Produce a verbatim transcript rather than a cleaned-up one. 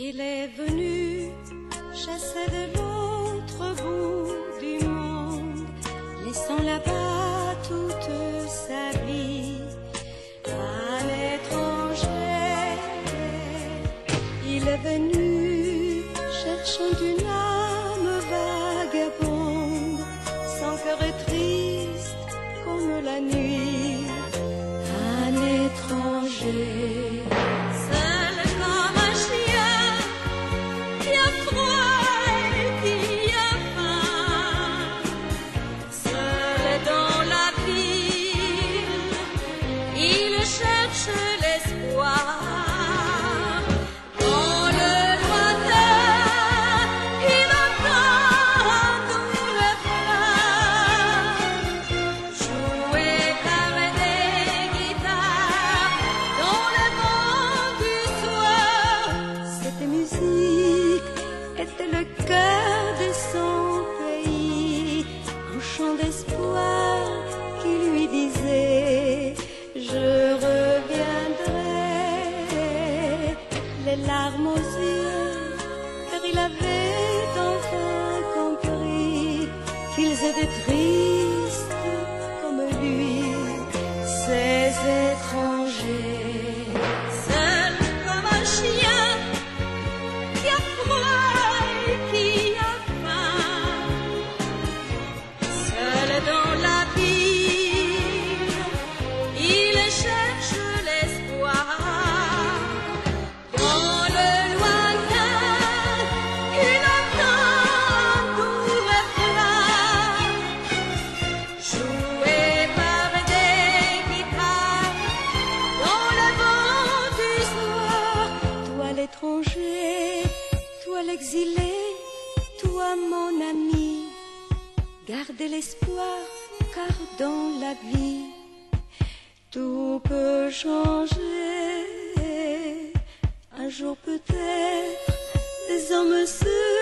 Il est venu chasser de l'autre bout du monde, laissant là-bas toute sa vie. À l'étranger, il est venu cherchant une âme vagabonde, sans cœur et triste comme la nuit. À l'étranger, seul comme un chien qui a froid et qui a faim, seul dans la ville, il cherche l'espoir. Dans le lointain, il entend nos refrains, joués par des guitares dans le vent du soir. Cette musique était le cœur de son pays, un chant d'espoir qui lui disait: je reviendrai, les larmes aux yeux, car il avait enfin compris qu'ils étaient tristes comme lui, ces étrangers. Seul comme un chien qui a froid et qui a faim, seul dans la ville, il cherche l'espoir. Dans le lointain, il entend nos refrains, joués par des guitares dans le vent du soir. Toi l'étranger, toi l'exilé, toi mon ami, gardez l'espoir, car dans la vie tout peut changer. Un jour peut-être des hommes se